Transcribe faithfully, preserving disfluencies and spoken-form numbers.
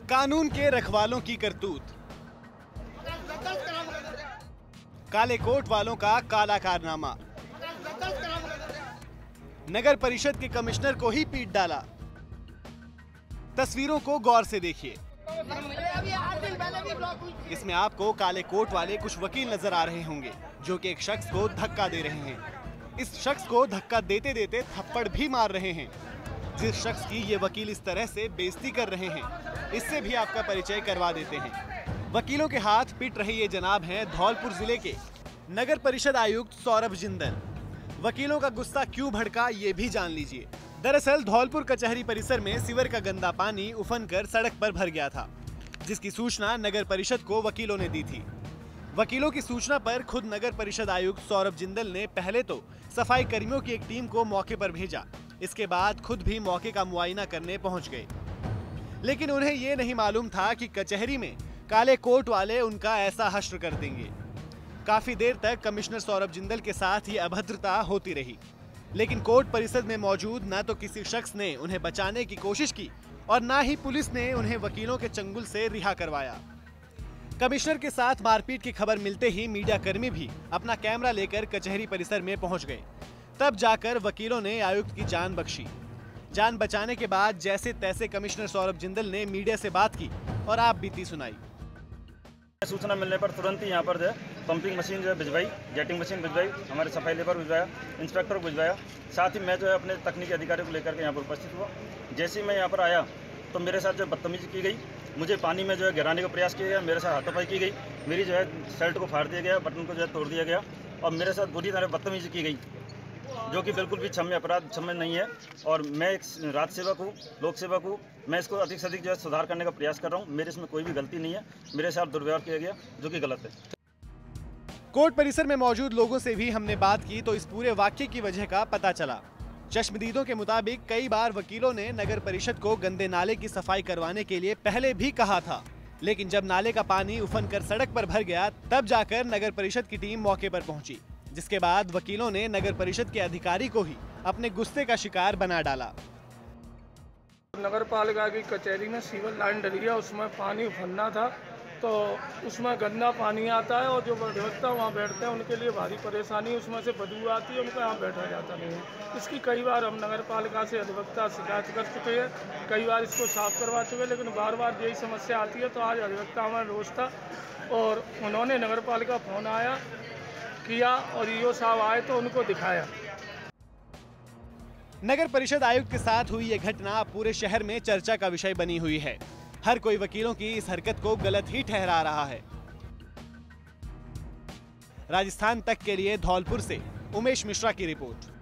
कानून के रखवालों की करतूत, काले कोट वालों का काला कारनामा, नगर परिषद के कमिश्नर को ही पीट डाला। तस्वीरों को गौर से देखिए। इसमें आपको काले कोट वाले कुछ वकील नजर आ रहे होंगे जो कि एक शख्स को धक्का दे रहे हैं। इस शख्स को धक्का देते देते थप्पड़ भी मार रहे हैं। जिस शख्स की ये वकील इस तरह से बेइज्जती कर रहे हैं, इससे भी आपका परिचय करवा देते हैं। वकीलों के हाथ पिट रहे ये जनाब हैं धौलपुर जिले के नगर परिषद आयुक्त सौरभ जिंदल। वकीलों का गुस्सा क्यों भड़का, ये भी जान लीजिए। दरअसल धौलपुर कचहरी परिसर में सीवर का गंदा पानी उफन कर सड़क पर भर गया था, जिसकी सूचना नगर परिषद को वकीलों ने दी थी। वकीलों की सूचना पर खुद नगर परिषद आयुक्त सौरभ जिंदल ने पहले तो सफाई कर्मियों की एक टीम को मौके पर भेजा, इसके बाद खुद भी मौके का मुआयना करने पहुंच गए। लेकिन उन्हें ये नहीं मालूम था कि कचहरी में काले कोट वाले उनका ऐसा हश्र कर देंगे। काफी देर तक कमिश्नर सौरभ जिंदल के साथ ये अभद्रता होती रही, लेकिन कोर्ट परिसर में मौजूद न तो किसी शख्स ने उन्हें बचाने की कोशिश की और न ही पुलिस ने उन्हें वकीलों के चंगुल से रिहा करवाया। कमिश्नर के साथ मारपीट की खबर मिलते ही मीडिया कर्मी भी अपना कैमरा लेकर कचहरी परिसर में पहुंच गए। तब जाकर वकीलों ने आयुक्त की जान बख्शी। जान बचाने के बाद जैसे तैसे कमिश्नर सौरभ जिंदल ने मीडिया से बात की और आप बीती सुनाई। सूचना मिलने पर तुरंत ही यहाँ पर जो है पंपिंग मशीन जो है भिजवाई, जेटिंग मशीन भिजवाई, हमारे सफाई लेबर भिजवाया, इंस्पेक्टर को भिजवाया। साथ ही मैं जो है अपने तकनीकी अधिकारियों को लेकर के यहाँ पर उपस्थित हुआ। जैसे ही मैं यहाँ पर आया तो मेरे साथ जो बदतमीजी की गई, मुझे पानी में जो है गिराने का प्रयास किया गया, मेरे साथ हाथापाई की गई, मेरी जो है शर्ट को फाड़ दिया गया, बटन को जो है तोड़ दिया गया और मेरे साथ बुरी तरह बदतमीजी की गई, जो कि बिल्कुल भी क्षम्य अपराध क्षम्य नहीं है। और मैं एक राज सेवक हूँ, लोक सेवक हूँ, मैं इसको अधिक से अधिक जो है सुधार करने का प्रयास कर रहा हूँ। मेरे इसमें कोई भी गलती नहीं है, मेरे साथ दुर्व्यवहार किया गया जो कि गलत है। कोर्ट परिसर में मौजूद लोगों से भी हमने बात की तो इस पूरे वाक्य की वजह का पता चला। चश्मदीदों के मुताबिक कई बार वकीलों ने नगर परिषद को गंदे नाले की सफाई करवाने के लिए पहले भी कहा था, लेकिन जब नाले का पानी उफन कर सड़क पर भर गया तब जाकर नगर परिषद की टीम मौके पर पहुंची, जिसके बाद वकीलों ने नगर परिषद के अधिकारी को ही अपने गुस्से का शिकार बना डाला। नगर पालिका की कचहरी में सीवर लाइन डली है, उसमें पानी उफनना था तो उसमें गंदा पानी आता है और जो अधिवक्ता वहाँ बैठते हैं उनके लिए भारी परेशानी, उसमें से बदबू आती है, उनको यहाँ बैठा जाता नहीं है। इसकी कई बार हम नगर पालिका से अधिवक्ता शिकायत कर चुके हैं, कई बार इसको साफ करवा चुके हैं, लेकिन बार बार यही समस्या आती है। तो आज अधिवक्ता हमारा रोज था और उन्होंने नगर पालिका फोन आया किया और ईओ साहब आए तो उनको दिखाया। नगर परिषद आयुक्त के साथ हुई यह घटना पूरे शहर में चर्चा का विषय बनी हुई है। हर कोई वकीलों की इस हरकत को गलत ही ठहरा रहा है। राजस्थान तक के लिए धौलपुर से उमेश मिश्रा की रिपोर्ट।